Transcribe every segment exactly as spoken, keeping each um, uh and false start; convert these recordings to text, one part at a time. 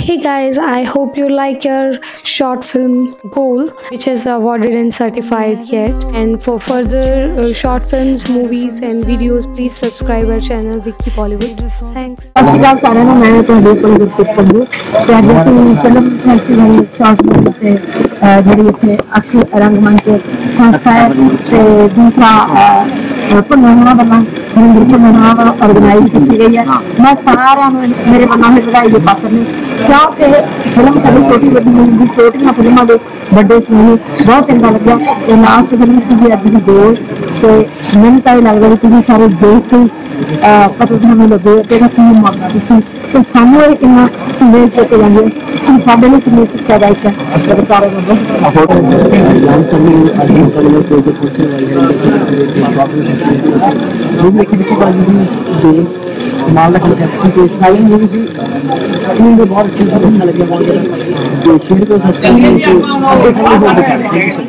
Hey guys, I hope you like your short film Goal, which is awarded and certified yet. And for further uh, short films, movies, and videos, please subscribe our channel Vicky Bollywood. Thanks. ਸਤਿ ਸ਼੍ਰੀ ਅਕਾਲ ਸਾਰਿਆਂ ਨੂੰ। ਮੈਂ ਤੁਹਾਡੇ ਕੋਲ ਗੁਰਪ੍ਰੀਤ ਸੰਧੂ ਤੇ ਅੱਜ ਅਸੀਂ film festival short film ਤੇ ਜਿਹੜੀ ਇੱਥੇ ਅਕਸਰ ਰੰਗਮੰਚ ਸੰਸਥਾ ਹੈ ਤੇ ਦੂਸਰਾ ਭੁੰਨਣਾ ਵੱਲੋਂ ਭੁੰਨਣਾ ਆਰਗੇਨਾਈਜ਼ ਕੀਤੀ ਗਈ ਹੈ। ਮੈਂ ਸਾਰਿਆਂ ਨੂੰ ਮੇਰੇ ਵੱਲੋਂ ਇਹ ਵਧਾਈ ਦੇ ਪਾਤਰ ਨੇ क्योंकि फिल्म कभी छोटी बड़ी मूवी छोटिया फिल्मों के बड़े सुनी बहुत चंगा लग्या। तो लास्ट फिल्म सी अज की गोल तो मैंने तो ये लगता है कि सारे देख के पता हमें लगे कि मौका सी तो सानू ये कितना संदेश देते जाएंगे कि साढ़े लिए कितनी शिक्षा दायक है सारे माल रखा सारी मूवी सी स्क्रीन पे बहुत अच्छे से अच्छा लगे जो शेयर को सब्सक्राइब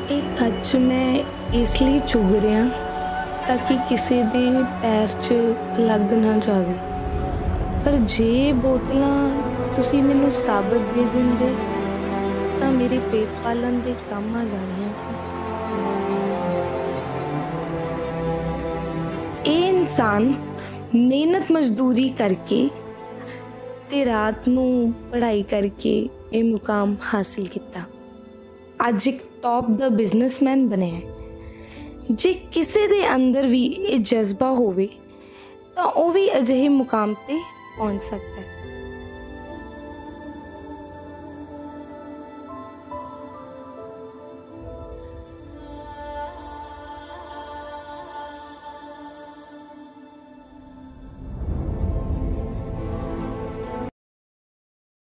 ਇਹ ਕੱਚ ਮੈਂ ਇਸ ਲਈ ਚੁਗ ਰਿਹਾ ਤਾਂ ਕਿ ਕਿਸੇ ਦੇ ਪੈਰ 'ਚ ਲੱਗ ਨਾ ਜਾਵੇ, ਪਰ ਜੇ ਬੋਤਲਾਂ ਤੁਸੀਂ ਮੈਨੂੰ ਸਾਬਤ ਦੇ ਦਿੰਦੇ ਤਾਂ ਮੇਰੇ ਪੇਟ ਪਾਲਣ ਦੇ ਕੰਮ ਆ ਜਾਣੀਆਂ ਸੀ। ਇਹ ਇਨਸਾਨ ਮਿਹਨਤ ਮਜ਼ਦੂਰੀ ਕਰਕੇ ਤੇ ਰਾਤ ਨੂੰ ਪੜ੍ਹਾਈ ਕਰਕੇ ਇਹ ਮੁਕਾਮ ਹਾਸਿਲ ਕੀਤਾ, ਅੱਜ ਇੱਕ ਟੌਪ ਦਾ ਬਿਜ਼ਨਸਮੈਨ ਬਣਿਆ। ਜੇ ਕਿਸੇ ਦੇ ਅੰਦਰ ਵੀ ਇਹ ਜਜ਼ਬਾ ਹੋਵੇ ਤਾਂ ਉਹ ਵੀ ਅਜਿਹੇ ਮੁਕਾਮ 'ਤੇ ਪਹੁੰਚ ਸਕਦਾ ਹੈ।